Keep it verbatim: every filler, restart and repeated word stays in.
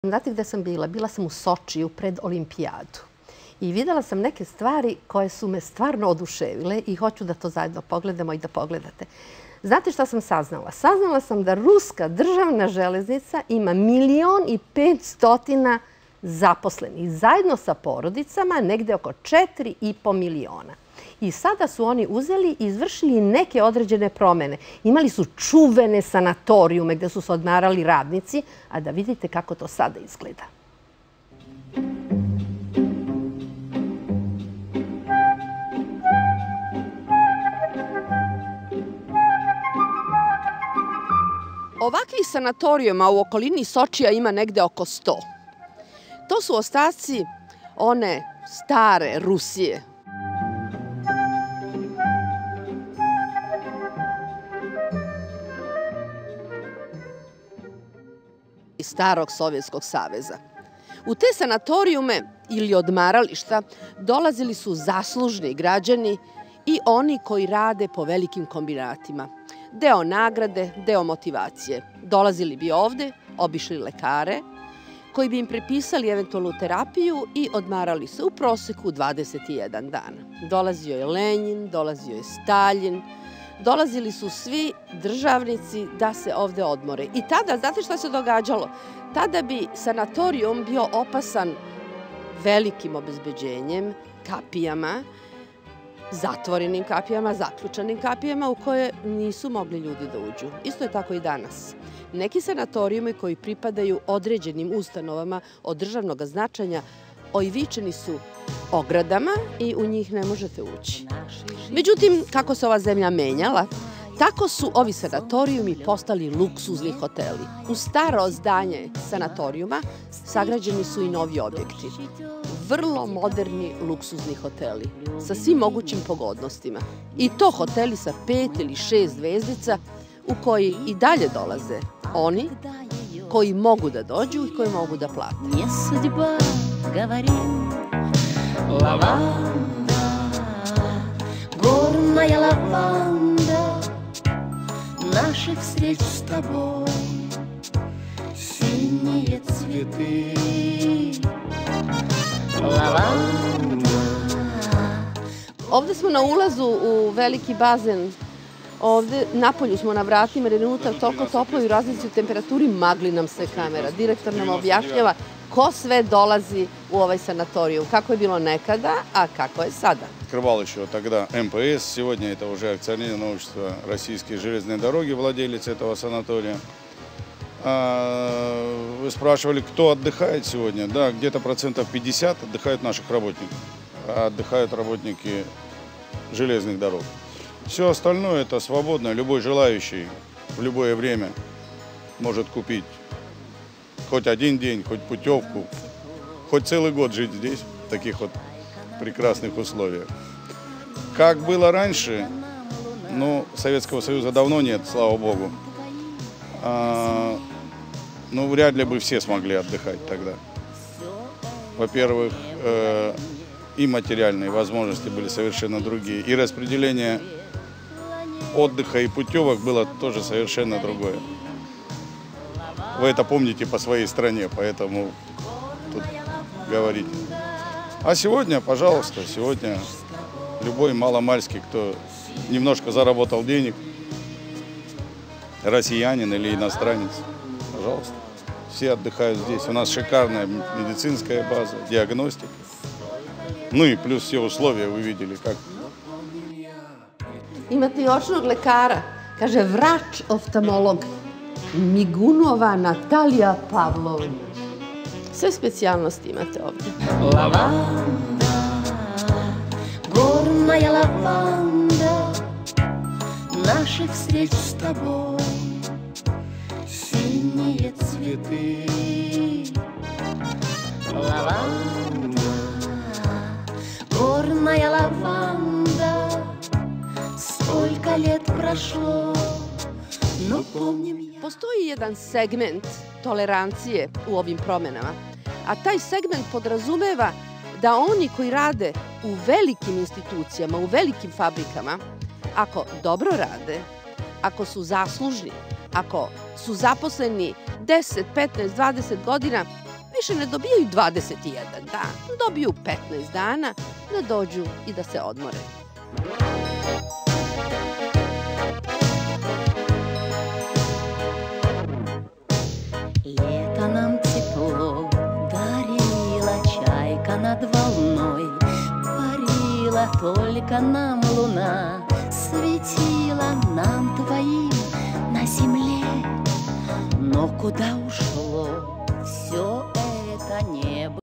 Znate gde sam bila? Bila sam u Sočiju pred olimpijadu. I videla sam neke stvari koje su me stvarno oduševile i hoću da to zajedno pogledamo i da pogledate. Znate šta sam saznala? Saznala sam da ruska državna železnica ima milion i petstotina zaposlenih. Zajedno sa porodicama negde oko četiri i po miliona. I sada su oni uzeli i izvršili neke određene promene. Imali su čuvene sanatorijume gde su se odmarali radnici, a da vidite kako to sada izgleda. Ovakvih sanatorijuma u okolini Sočija ima negde oko sto. To su ostaci one stare Rusije. Iz starog Sovjetskog saveza. U te sanatorijume ili odmarališta dolazili su zaslužni građani i oni koji rade po velikim kombinatima. Deo nagrade, deo motivacije. Dolazili bi ovde, obišli lekare, koji bi im prepisali eventualnu terapiju i odmarali se u proseku dvadeset jedan dan. Dolazio je Lenjin, dolazio je Staljin, dolazili su svi državnici da se ovde odmore. I tada, znate šta se događalo? Tada bi sanatorijum bio opasan velikim obezbeđenjem, kapijama, zatvorenim kapijama, zaključanim kapijama u koje nisu mogli ljudi da uđu. Isto je tako i danas. Neki sanatorijumi koji pripadaju određenim ustanovama od državnog značaja oivičeni su ogradama i u njih ne možete ući. Međutim, kako se ova zemlja menjala, tako su ovi sanatorijumi postali luksuzni hoteli. U staro zdanje sanatorijuma sagrađeni su i novi objekti. Vrlo moderni luksuzni hoteli sa svim mogućim pogodnostima. I to hoteli sa pet ili šest zvezdica u koji i dalje dolaze oni koji mogu da dođu i koji mogu da plate. Горная лаванда наших встреч с тобой, синие цветы. Лаванда. Ovde smo na ulazu u veliki bazen. Ovde napolju smo na vratima jer je unutar toliko toplo i u razlici u temperaturi magli nam se kamera. Direktor nam objašnjava ko sve dolazi u ovaj sanatorijum, kako je bilo nekada, a kako je sada. Открывал еще тогда эм пэ эс, сегодня это уже акционерное общество «Российские железные дороги», владелец этого санатория. Вы спрашивали, кто отдыхает сегодня? Да, где-то процентов пятьдесят отдыхают наших работников, а отдыхают работники железных дорог. Все остальное это свободно, любой желающий в любое время может купить хоть один день, хоть путевку, хоть целый год жить здесь, в таких вот прекрасных условиях. Как было раньше, ну, Советского Союза давно нет, слава богу. А, ну, вряд ли бы все смогли отдыхать тогда. Во-первых, э, и материальные возможности были совершенно другие, и распределение отдыха и путевок было тоже совершенно другое. Вы это помните по своей стране, поэтому тут говорить. А сегодня, пожалуйста, сегодня любой маломальский, кто немножко заработал денег, россиянин или иностранец, пожалуйста, все отдыхают здесь. У нас шикарная медицинская база, диагностика. Ну и плюс все условия вы видели, как. Imate i očnog lekara, kaže vrač oftalmolog. Migunova Natalija Pavlovna. Sve specijalnosti imate ovdje. Лаванда, горная лаванда наших встреч с тобой, синие цветы. Лаванда, горная лаванда, сколько лет прошло, но помним я. Postoji jedan segment tolerancije u ovim promenama, a taj segment podrazumeva da oni koji rade u velikim institucijama, u velikim fabrikama, ako dobro rade, ako su zaslužni, ako su zaposleni deset, petnaest, dvadeset godina, više ne dobijaju dvadeset jedan dan, dobiju petnaest dana da dođu i da se odmore. Лето нам тепло дарила, чайка над волной парила, только нам луна светила, нам двоим на земле. Но куда ушло